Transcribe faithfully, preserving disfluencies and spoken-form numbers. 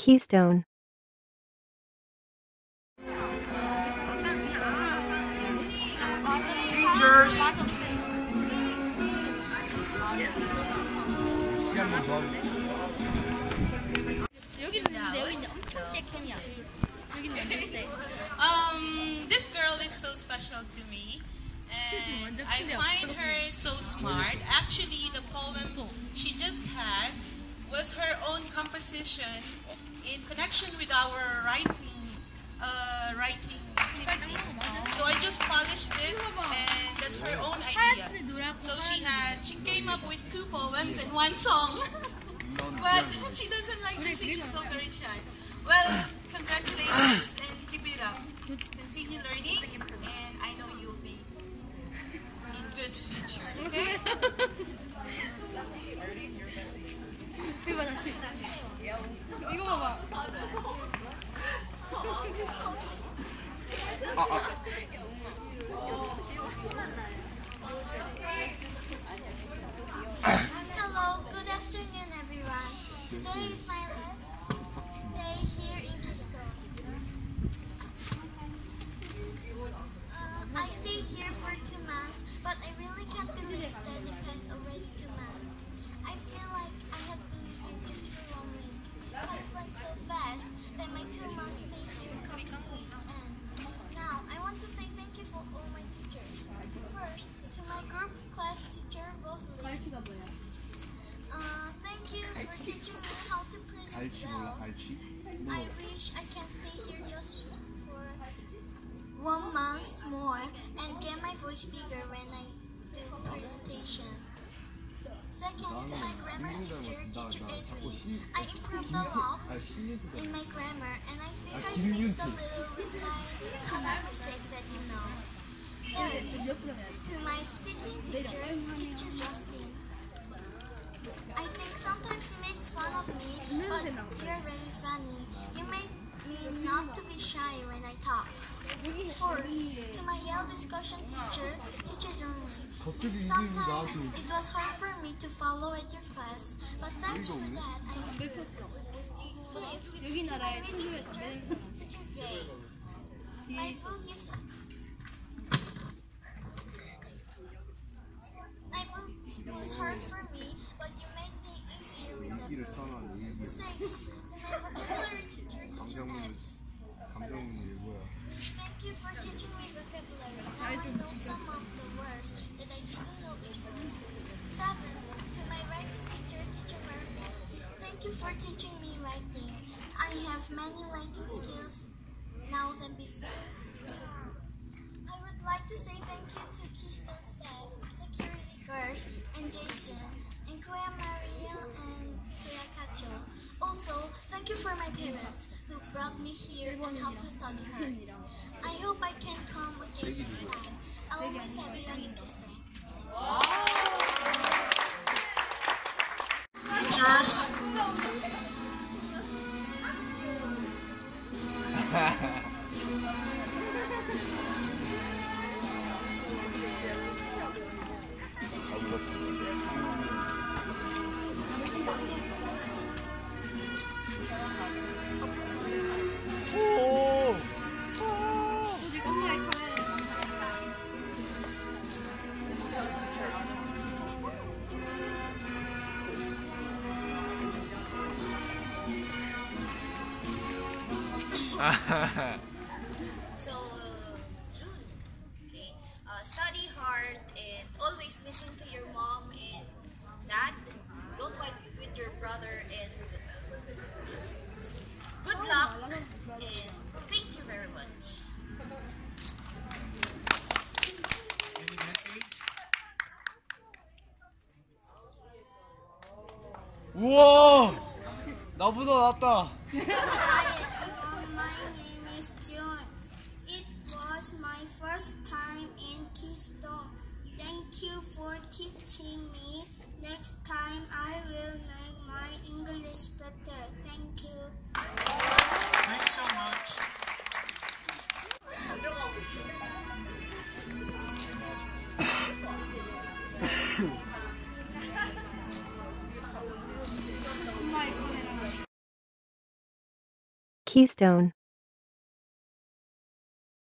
Keystone. Teachers! 여기 있는데 여기 있는데 엄청 잭슨이야. 여기 있는데. Um, this girl is so special to me, and I find her so smart. Actually, the poem she just had was her own composition in connection with our writing, uh, writing activity. So I just polished it, and that's her own idea. So she had, she came up with two poems and one song. But she doesn't like to sing, she's so very shy. Well, congratulations and keep it up. Continue learning, and I know you'll be in good future, okay? 이거 다시. 이거 봐봐. Hello, good afternoon everyone. Today is my last day here in Keystone. Uh, I stayed here for two months, but I really can't believe that it passed already two months. I feel like I had been here just for one week. Time flies so fast that my two months stay here comes to its end. Now, I want to say thank you for all my teachers. First, to my group class teacher, Rosalie. Uh, thank you for teaching me how to present well. I wish I can stay here just for one month more and get my voice bigger when I do presentation. Second, to my grammar teacher, Teacher Edwin. I improved a lot in my grammar, and I think I fixed a little with my common mistake that you know. Third, to my speaking teacher, Teacher Justin. I think sometimes you make fun of me, but you're very funny. You make me not to be shy when I talk. Fourth, to my Yale discussion teacher, Teacher Johnny. Sometimes it was hard for me to follow at your class, but thanks for that, I improved. Fifth, to my reading teacher, Teacher Jay. My book is my book was hard for me, but you made me easier with that book. Sixth, to my vocabulary teacher, Teacher Epps. Thank you for teaching me vocabulary. Now I know some of the words that I didn't know before. Seven, to my writing teacher, Teacher Murphy. Thank you for teaching me writing. I have many writing skills now than before. I would like to say thank you to Keystone staff, security guards, and Jason, and Kuya Maria and Kuya Kacho. Also, thank you for my parents who brought me here and helped to study hard. I hope I can come again next time. I'll miss everyone in Keystone. Teachers! So, June, okay, uh, study hard and always listen to your mom and dad. Don't fight with your brother, and good luck, and thank you very much. Any message? 우와! 나보다 낫다. Hi everyone, my name is June. It was my first time in Keystone. Thank you for teaching me. Next time I will make my English better. Thank you. Thanks so much. Keystone.